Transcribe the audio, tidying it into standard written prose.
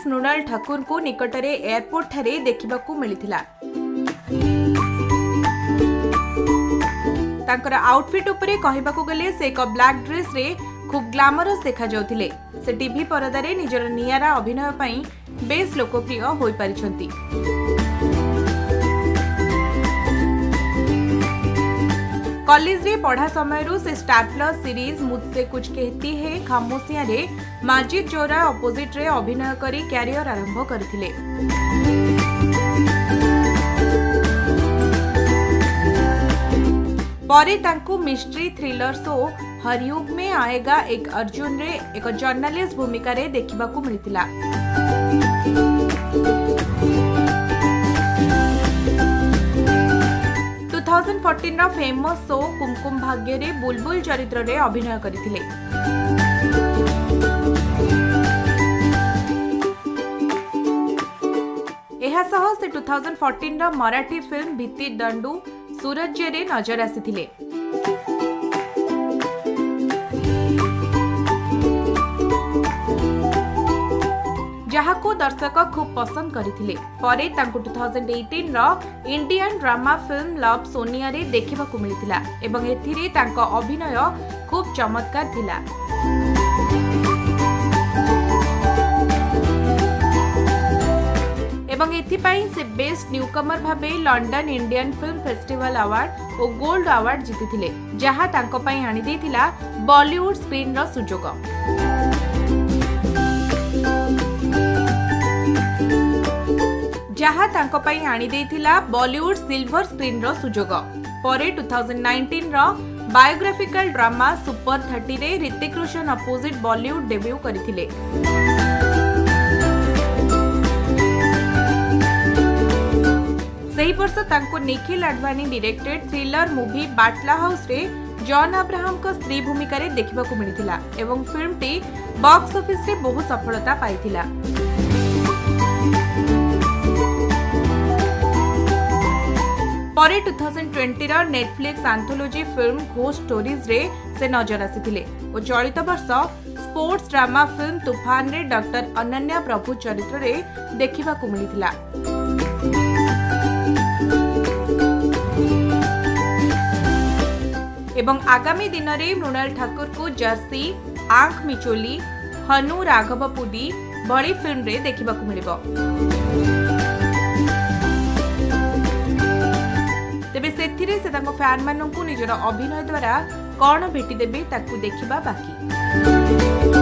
Actress Mrinal Thakur को निकटरे airport ठारे देखिबाकू मिलिथिला। तांकर आउटफिट उपरे कहिबाकू गले से एक ब्लैक ड्रेस रे खूब ग्लैमरस देखा जाउथिले। से टीवी परदारे निजर नियारा अभिनय पई बेस लोकप्रिय होई परिछंती। कॉलेज रे पढ़ा समय से स्टार प्लस सीरीज मुझसे कुछ कहती है खामोशियां रे माजिद जोरा अपोजिट रे अभिनय करी कैरियर आरंभ करथिले। परे तांकू मिस्ट्री थ्रिलर शो हरयुग में आएगा एक अर्जुन रे एक जर्नलिस्ट भूमिका रे देखिबाकू मिलिथिला। 2014 रा फेमस शो कुमकुम भाग्य रे बुलबुल चरित्र रे अभिनय करथिले। एहा सह से 2014 रा मराठी फिल्म भित्ति दंडू सूरज्य रे नजर आसीथिले। जहाको दर्शक खूब पसंद करथिले। परे तांको 2018 रा Indian drama film Love Sonia रे देखिबाकू मिलिथिला एवं एथिरे तांको अभिनय खूब चमत्कार थिला। एवं एथिपाई से बेस्ट न्यूकमर भाबे London Indian film festival award और गोल्ड अवार्ड जीतिथिले, जहा तांको पई आनी देथिला बॉलीवुड स्क्रीन रो सुजोग। जहा तांको पई आनी देथिला बॉलीवुड सिल्वर स्क्रीन रो सुजोग। परे 2019 रो बायोग्राफिकल ड्रामा सुपर 30 रे ऋतिक रोशन अपोजिट बॉलीवुड डेब्यू करथिले। सही वर्ष तांको Nikhil Advani directed thriller movie Batla House रे जॉन अब्राहम को स्त्री भूमिका रे देखिबाकू मिलिथिला एवं फिल्म टी बॉक्स ऑफिस रे बहुत सफलता पाइथिला। परे 2020 रा Netflix anthology film Ghost Stories रे से नजर आसीथिले और चलित वर्ष स्पोर्ट्स ड्रामा फिल्म तूफान रे डॉक्टर अनन्या प्रभु चरित्र रे देखिबाकू मिलिथिला। एवं आगामी दिन रे मृणाल ठाकुर को जर्सी, आंख मिचोली, हनु राघवपुदी भली फिल्म रे देखिबाकू मिलिबो। तेबे सेथिरे से तांको फैन माननकु निजर अभिनय द्वारा कौन भेटी देबे ताकू देखिबा बाकी।